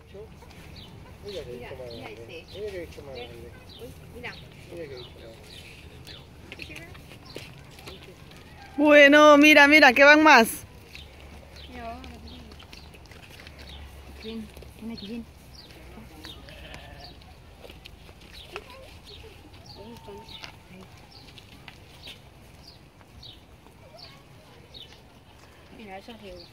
bicho. Mira qué bicho más grande. Mira qué bicho más grande. Mira. Mira qué bicho más grande. Bueno, mira, mira, que van más. Ven, ven aquí, ven. Mira, eso es Diego.